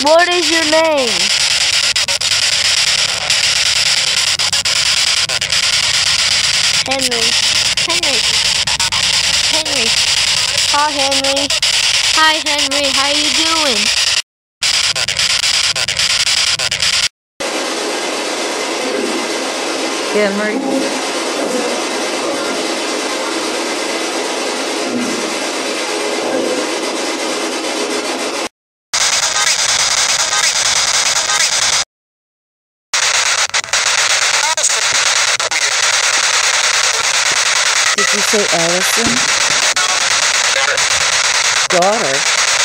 What is your name? Henry. Henry. Henry. Hi, Henry. Hi, Henry. How you doing? Henry. Did you say Allison? Daughter.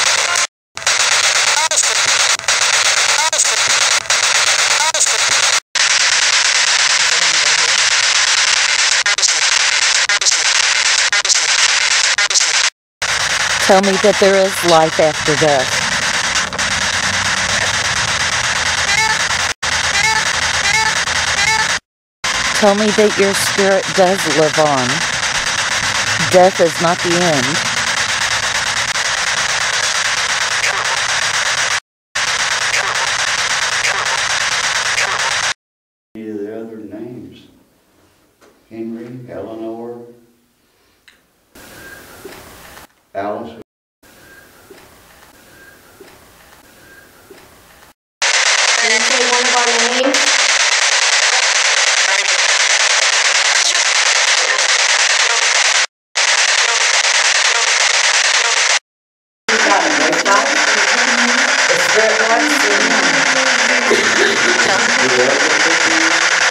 Tell me that there is life after death. Tell me that your spirit does live on. Death is not the end. Any of the other names? Henry, Eleanor, Alice. Can you say one of our names?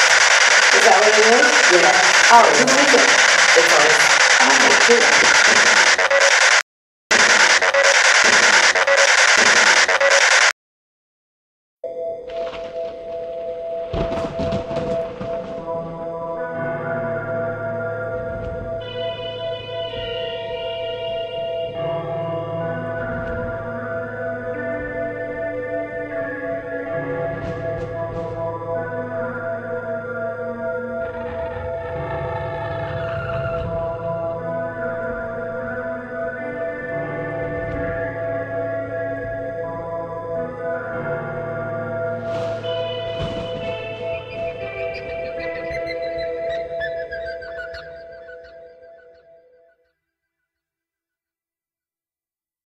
Is that what it is? Yeah. Oh, who is it? It's ours. Oh, good.